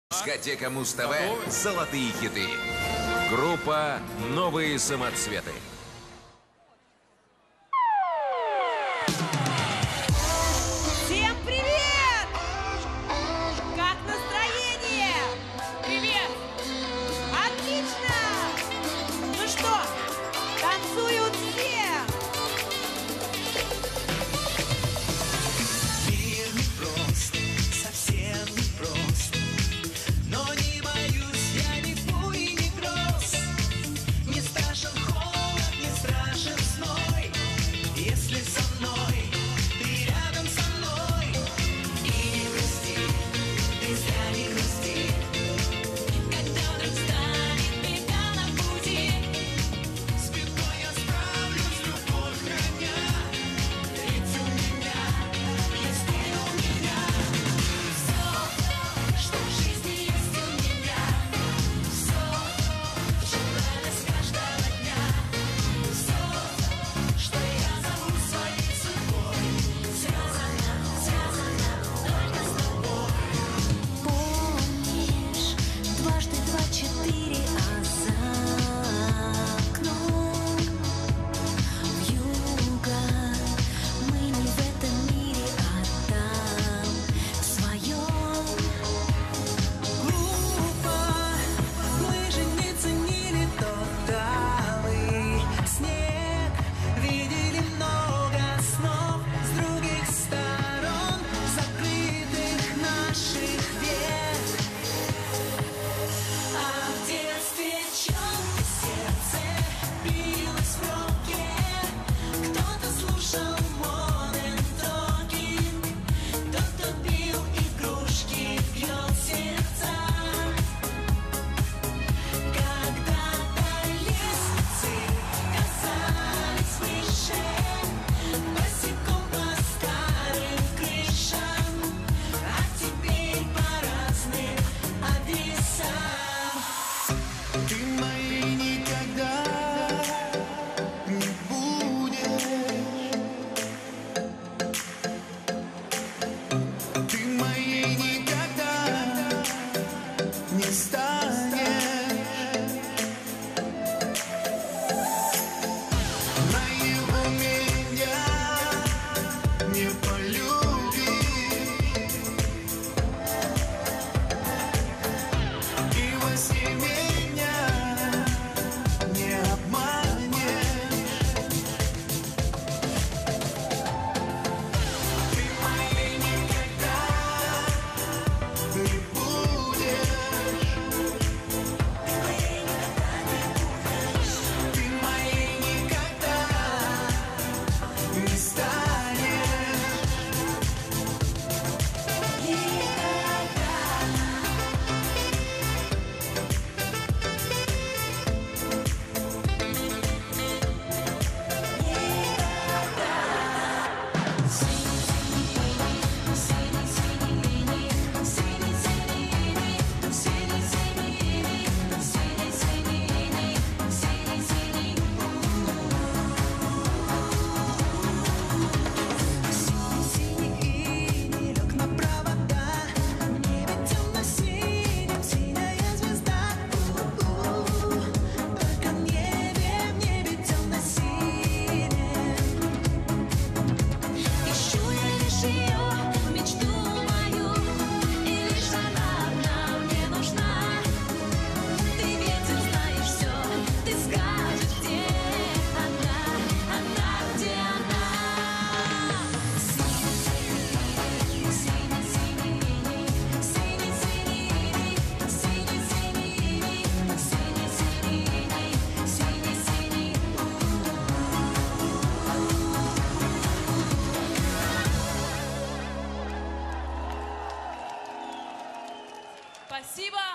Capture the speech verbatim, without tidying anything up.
Дискотека Муз-ТВ «Золотые хиты». Группа «Новые самоцветы». Всем привет! Как настроение? Привет! Отлично! Ну что, танцуют все? Мир непрост, совсем непрост, но не боюсь, я не фу и не гроз. Не страшен холод, не страшен зной, если со мной, ты рядом со мной. И не грусти, ты зря не грусти, когда вдруг станет беда на пути. С бедой я справлюсь, любовь храня, ведь у меня есть ты у меня. Все, что в жизни есть у меня, все, в чем радость каждого дня, все, что я зову своей судьбой, связано, связано только с тобой. Помнишь, дважды два четыре, а за окном вьюга. Мы не в этом мире, а там, в своем. Глупо, мы же не ценили тот алый снег, видели много снов с других сторон, закрытых наших век. А в детстве чёрное сердце билось в роке, кто-то слушал Modern Talking, кто-то пил игрушки, пьет сердца. Когда-то лестницы казались выше, босиком по старым крышам, а теперь по разным адресам. Ты моей никогда не будешь, ты моей никогда не станешь. Моего меня не полюбишь, и во сне меня не обманешь. Ты моей никогда не будешь, ты моей никогда не станешь. Синий иней лег на провода, в небе темно-синим синяя звезда. У-у-у, только в небе, в небе темно-синим. Ищу я лишь ее, мечту мою, и лишь она одна мне нужна. Ты ветер, знаешь все, ты скажешь, где она, она, где она. Синий-синий, синий-синий, синий-синий, синий-синий, синий-синий, синий-синий. Спасибо!